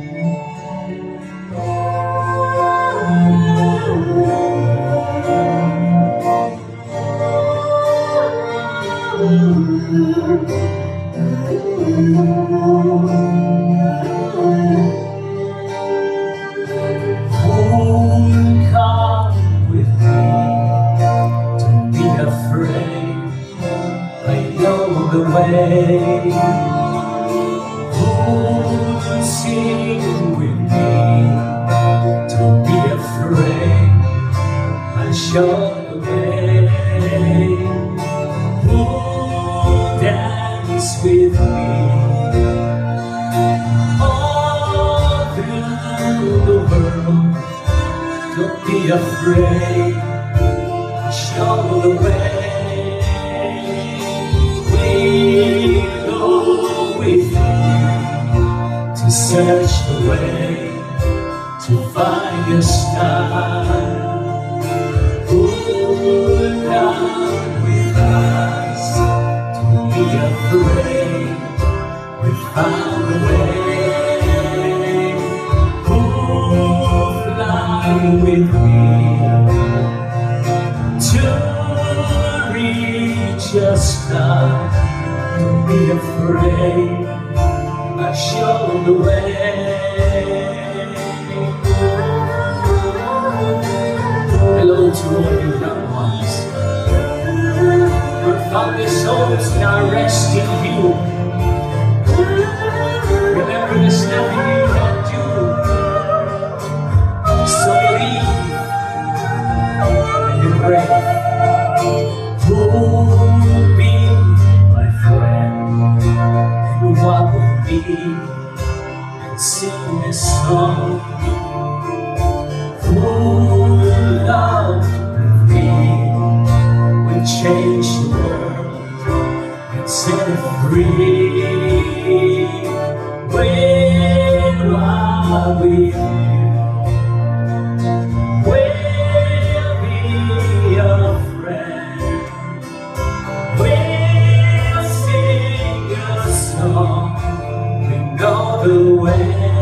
The way, who'll sing with me? Don't be afraid, I'll show the way. Who'll dance with me all through the world? Don't be afraid, I'll show the way. Go with you to search the way to find your star. Who'll come with us? Don't be afraid, we found a way. Who'll fly with me to reach your star? Don't be afraid, I'll show the way. Hello to all you young ones. Our found souls now rest in you. Remember there's nothing you can do. So believe and embrace. Who'll be what will be, and sing this song. Who'll love with me, will change the world and set it free. When while we're here, we'll be a friend. We'll sing a song, we know the way.